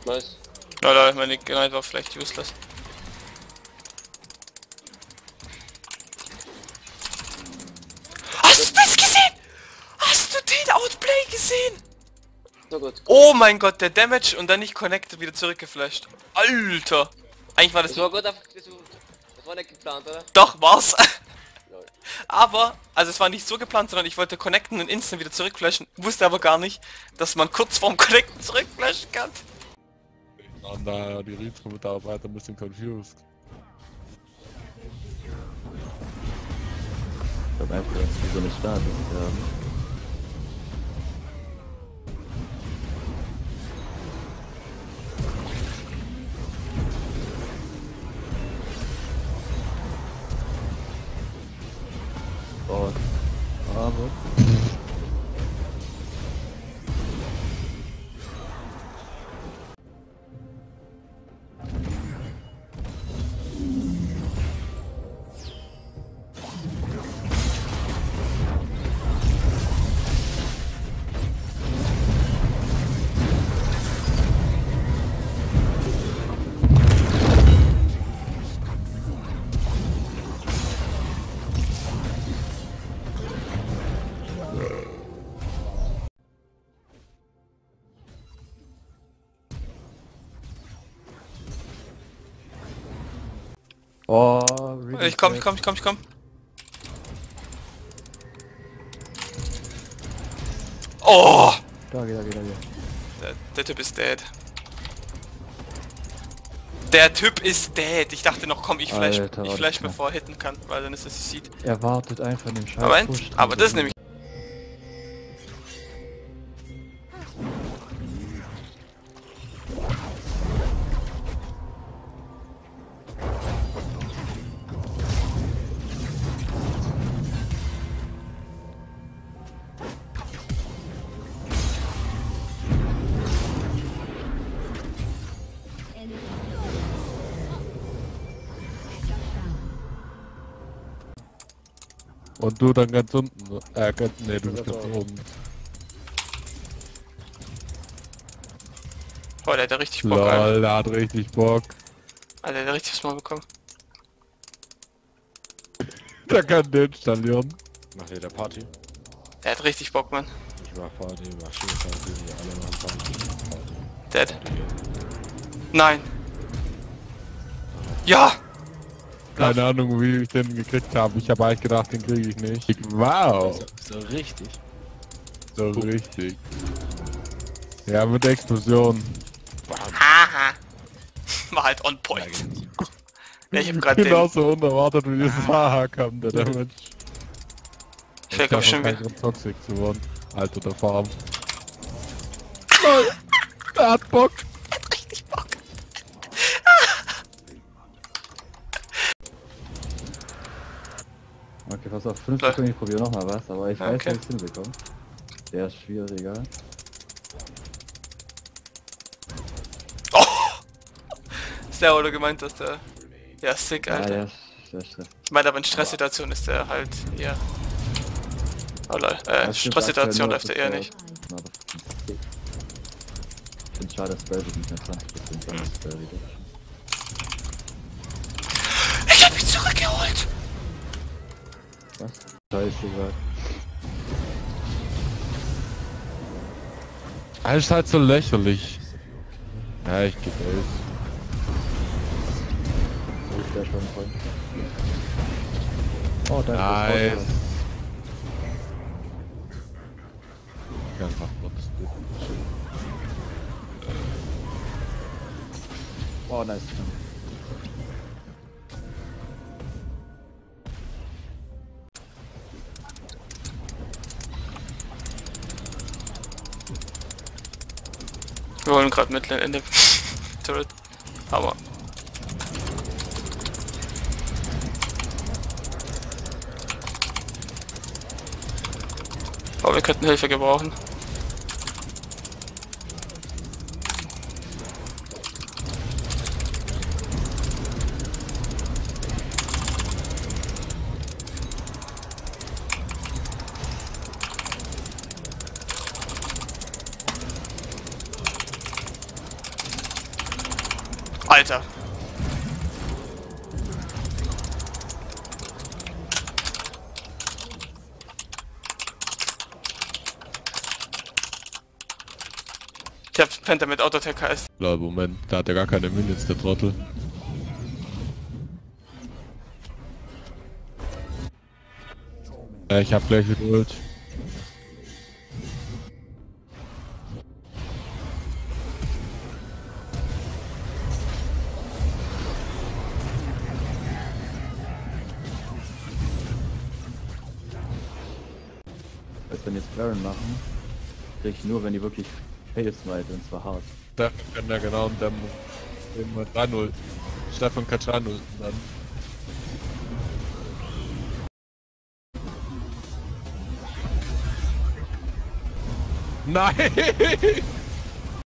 Nice. Lol, meine Ignite war vielleicht useless. Hast du das gesehen? Hast du den Outplay gesehen? So gut. Oh mein Gott, der Damage und dann nicht connected, wieder zurückgeflasht. Alter! Eigentlich war das Das war gut auf... Das war nicht geplant, oder? Doch, war's. Lol. Aber, also es war nicht so geplant, sondern ich wollte connecten und instant wieder zurückflashen. Wusste aber gar nicht, dass man kurz vorm Connecten zurückflashen kann. Und da die Retro-Mitarbeiter ein bisschen confused. Ich glaube einfach, dass die so eine Statik haben. Oh, aber... Oh, really Ich komm. Oh! Da geht. Der Typ ist dead. Der Typ ist dead. Ich dachte noch, komm, ich flash bevor er hitten kann, weil dann ist es sieht. Er wartet einfach in dem Scheiß. Moment, aber das nehme ich. Und du dann ganz unten. Nee, du bist ganz oben. Oh, der hat ja richtig Bock, Alter. Lol, der hat richtig Bock. Alter, der hat richtig was mal bekommen. Der kann den installieren. Macht ihr der Party? Der hat richtig Bock, Mann. Ich mach Party, mach schön Party, wir alle machen Party. Dead. Nein. Ja! Keine Ahnung, wie ich den gekriegt habe. Ich habe eigentlich gedacht, den kriege ich nicht. Wow! So richtig. So richtig. Ja, mit Explosion. Haha. War halt on point. Ja, ich hab grad den... Genauso unerwartet wie dieses Haha kam der Damage. Ich will, glaub ich, schon wieder... Toxic zu werden. Alter, der Farm. Er hat Bock. Er hat richtig Bock. Okay, pass auf, 5 Sekunden, ich probiere nochmal was, aber ich weiß, Okay. wie ich es hinbekomme. Der ist schwieriger. Oh! Ist der, oder gemeint, dass der... Ja, sick, Ja, Alter. der ist stressig. Ich meine, aber in Stresssituationen ist der halt eher... Oh lol, Das stimmt, Stresssituation aktuell läuft er eher nicht. Na, das ist sick. Ich finde schade, dass Spell nicht mehr 20% sein Spell wieder. Ich hab mich zurückgeholt! Was? Scheiße, gesagt. Das ist halt so lächerlich. Ja, ich geb es. Wo ist der schon voll? Oh, danke. Nice. Einfach kurz. Oh, nice. Wir holen gerade Midlane in dem Turret. Aber... Oh, wir könnten Hilfe gebrauchen. Alter. Ich hab Penta mit Autotech KS. Lol, Moment, da hat er gar keine Minutes, der Trottel. Ich hab gleich wieder Ult. Als wenn jetzt Baron machen, krieg ich nur, wenn die wirklich Fails smite, und zwar hart. Stefan kann ja genau und dann immer 3-0. Stefan kann 3-0 dann. Nein!